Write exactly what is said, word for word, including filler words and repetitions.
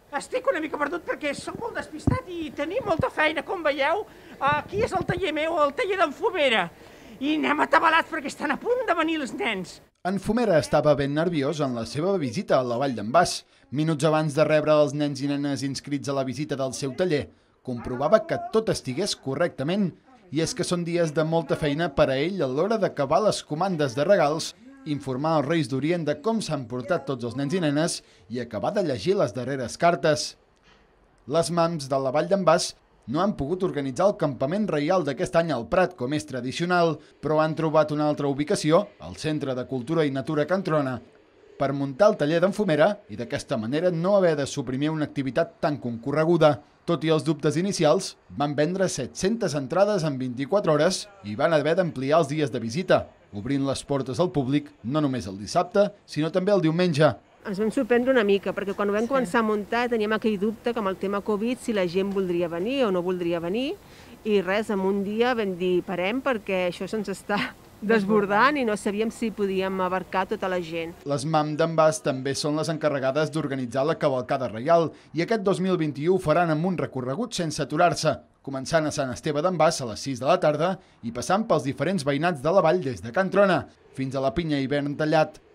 Estic una mica perdut perquè sóc molt despistat i tenim molta feina, com veieu. Aquí és el taller meu, el taller d'en Fumera. I anem atabalats perquè estan a punt de venir els nens. En Fumera estava ben nerviós en la seva visita a la Vall d'en Bas. Minuts abans de rebre els nens i nenes inscrits a la visita del seu taller, comprovava que tot estigués correctament. I és que són dies de molta feina per a ell a l'hora d'acabar les comandes de regals, informar als Reis d'Orient de com s'han portat tots els nens i nenes i acabar de llegir les darreres cartes. Les mams de la Vall d'en Bas no han pogut organitzar el campament reial d'aquest any al Prat, com és tradicional, però han trobat una altra ubicació, al Centre de Cultura i Natura Can Trona, per muntar el taller d'en Fumera i d'aquesta manera no haver de suprimir una activitat tan concorreguda. Tot i els dubtes inicials, van vendre set-centes entrades en vint-i-quatre hores i van haver d'ampliar els dies de visita, obrint les portes al públic no només el dissabte, sinó també el diumenge. Ens vam sorprendre una mica, perquè quan ho vam començar a muntar teníem aquell dubte que amb el tema Covid si la gent voldria venir o no voldria venir, i res, en un dia vam dir parem perquè això se'ns està desbordant i no sabíem si podíem abarcar tota la gent. Les mams d'en Bas també són les encarregades d'organitzar la cavalcada reial i aquest dos mil vint-i-u ho faran amb un recorregut sense aturar-se, començant a Sant Esteve d'en Bas a les sis de la tarda i passant pels diferents veïnats de la vall des de Can Trona fins a la Pinya i Verntallat.